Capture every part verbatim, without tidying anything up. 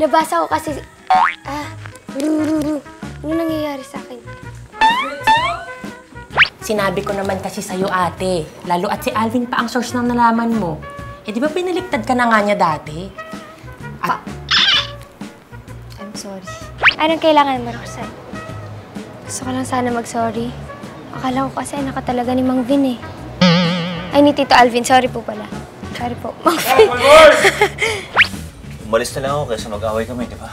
Nabasa ko kasi... Ah, rururu. Ano nangyayari sa akin? Sinabi ko naman kasi sa'yo, ate. Lalo at si Alvin pa ang source ng nalaman mo. Eh, di ba pinaliktad ka na nga niya dati? At... I'm sorry. Anong kailangan mo, Roxanne? Gusto ko lang sana mag-sorry. Akala ko kasi anak ka talaga ni Mang Vin eh. Ay, ni Tito Alvin. Sorry po pala. Sorry po. Mang Vin. Umalis na lang ako kaysa mag-away kami, di ba?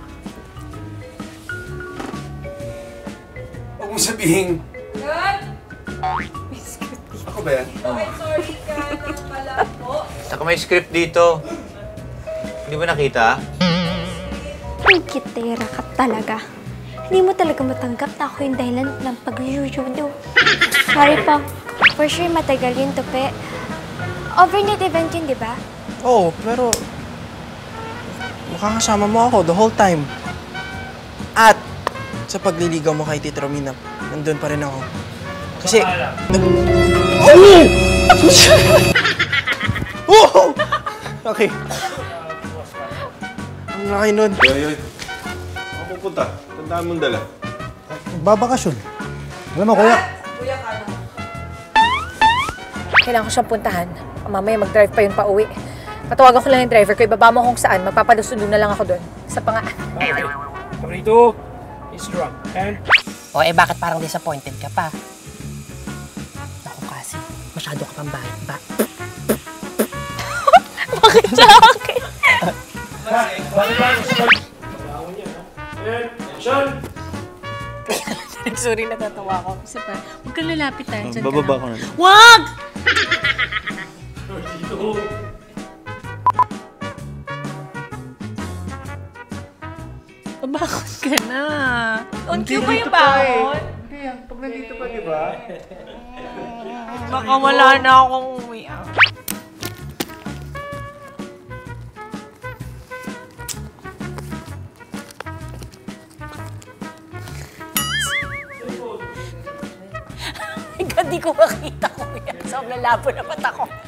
Huwag mo sabihin. Yan! Ako ba yan? Dito ay sorry ka ng pala po. Saka may script dito. Hindi ba nakita? Ang kitera ka talaga. Hindi mo talaga matanggap na ako yung dahilan ng pag-yujudo. Sorry po. For sure, matagal yun, Tupe. Overnight event yun, di ba? Oo, pero... makakasama mo ako the whole time. At sa pagliligaw mo kay Tita Romina, nandun pa rin ako. Kasi... Nag... Oh! Okay. Ang laki nun. Yoy, yoy. Saan pupunta? Tandaan mong dala. Babakasyon. Alam mo, kuya. Kuya ka na. Kailangan ko siyang puntahan. Mamaya mag-drive pa yun pa uwi. Patawagan ko lang yung driver ko. Ibaba mo kung saan. Magpapalusundo na lang ako doon. Sa panga. Torito is drunk. And... O, eh, bakit parang disappointed ka pa? Naku, kasi, masyado ka pang ba... ba... Bakit sa akin? Sorry, natatawa ako. Kasi pa, huwag kang lalapit tayo. Bababa ko na. Wag! Bakit ka na? On cue ba yung bangon? Hindi yan. Pag nandito pa, di ba? Baka wala na akong uwi. Hindi ko makita ko yan. Sobrang labo na mata ko.